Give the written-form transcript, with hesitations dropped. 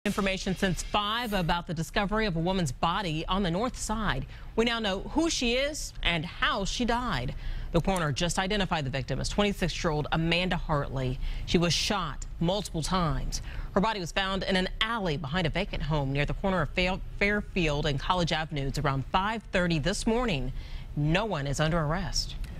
Information since 5 about the discovery of a woman's body on the north side. We now know who she is and how she died. The coroner just identified the victim as 26-year-old Amanda Hartley. She was shot multiple times. Her body was found in an alley behind a vacant home near the corner of Fairfield and College Avenues around 5:30 this morning. No one is under arrest.